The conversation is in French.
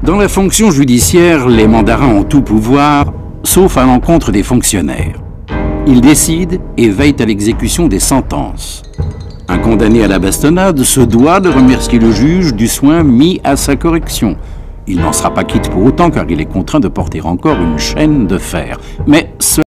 Dans la fonction judiciaire, les mandarins ont tout pouvoir, sauf à l'encontre des fonctionnaires. Ils décident et veillent à l'exécution des sentences. Un condamné à la bastonnade se doit de remercier le juge du soin mis à sa correction. Il n'en sera pas quitte pour autant car il est contraint de porter encore une chaîne de fer. Mais